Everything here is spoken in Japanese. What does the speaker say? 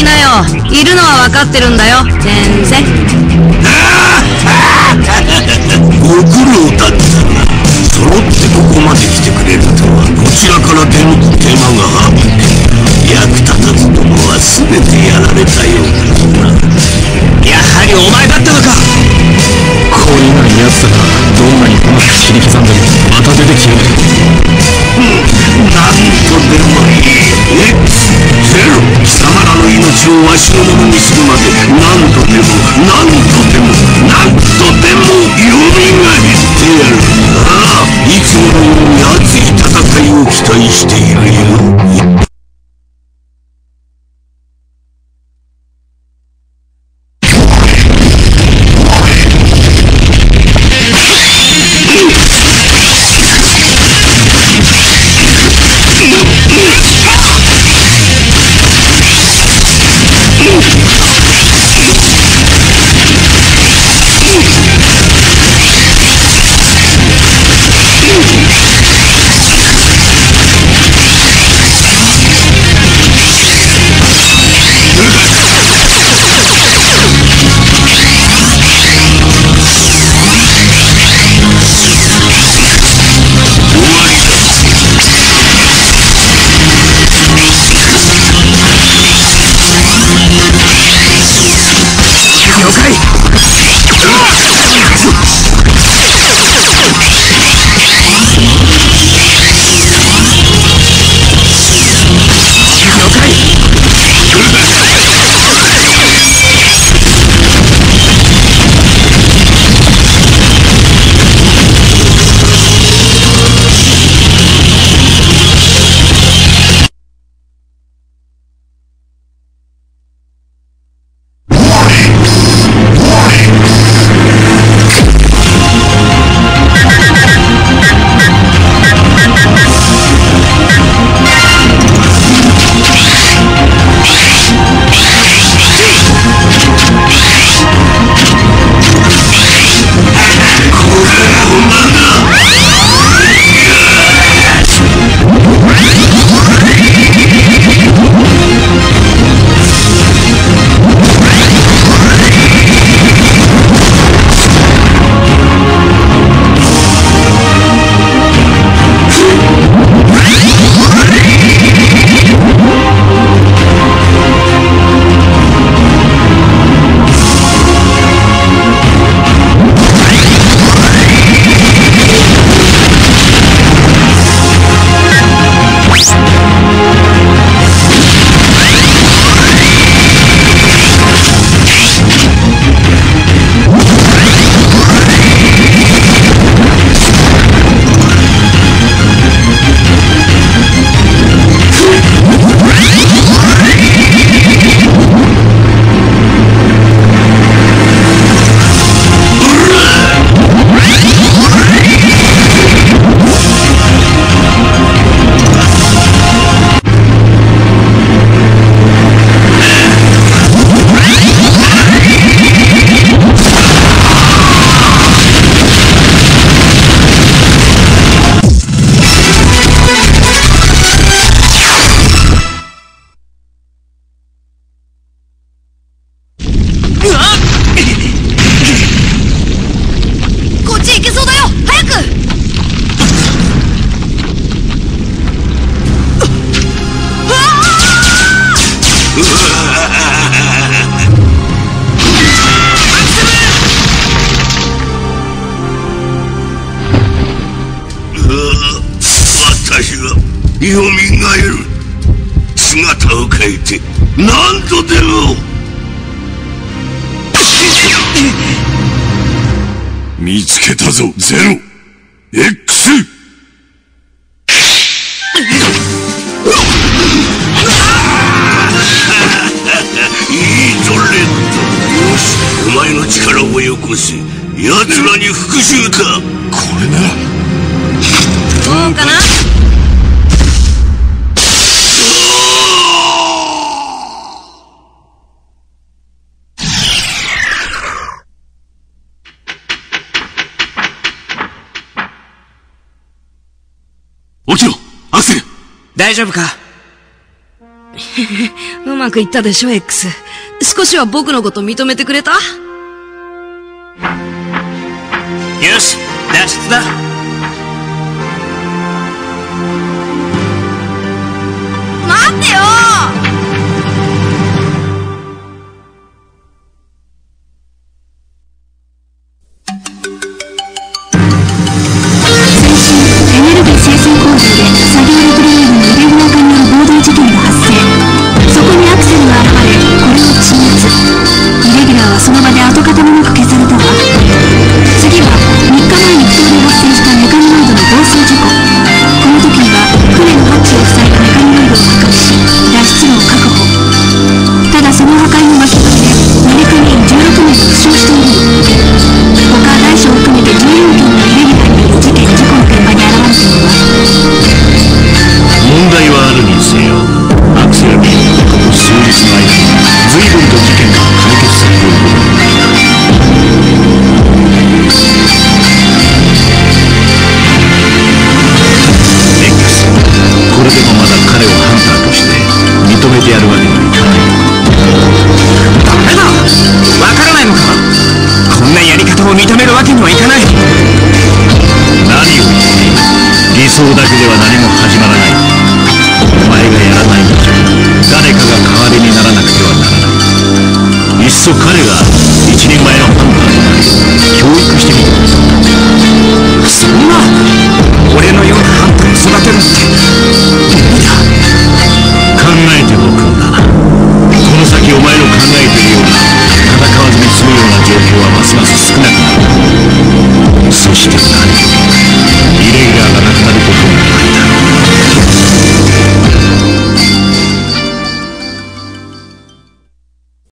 なよ。いるのは分かってるんだよ、先生。 ご苦労だったな。揃ってここまで来てくれるとはこちらから出向く手間があって役立たずどもは全てやられたようだな。やはりお前だったのか。 懲りないやつだが、どんなにうまく切り刻んでもまた出てきよう。 なんとでもいい。ゼロ、貴様らの命をわしのものにするまで何度でも何度でも何度でもよみがえってやる。ああ、いつものように熱い戦いを期待しているよ。よみがえる。姿を変えて何度でも。見つけたぞ、ゼロ X。 いいぞレッド。よし、お前の力をよこせ。奴らに復讐だ。これならどうかな。 起きろ、アクセル。 大丈夫か。 うまくいったでしょ、X。少しは僕のこと認めてくれた？ よし、脱出だ。 待ってよ！ エネルギー生産工場で作業力レールのイレギュラー化による暴動事件が発生。そこにアクセルが現れ、これを鎮圧。イレギュラーはその場で跡形もなく消されたわ。次は3日前に不当で発生したメカニモイドの暴走事故。この時には船のハッチを塞いだメカニモイドを破壊し、脱出路を確保。ただその破壊の巻き込みで乗組員16名が負傷しているの。他大小を含めて14件のイレギュラーによる事件事故の現場に現れているわ。 問題はあるにせよ、アクセルビームはここ数日の間に随分と事件が解決されていることになった。X、これでもまだ彼をハンターとして認めてやるわけにはいかないのか。 ダメだ、わからないのか。こんなやり方を認めるわけにはいかない。 何を言っている。理想だけでは何も始まらない。お前がやらない以上、誰かが代わりにならなくてはならない。いっそ彼が一人前のハンターとなり教育してみてください。 そんな。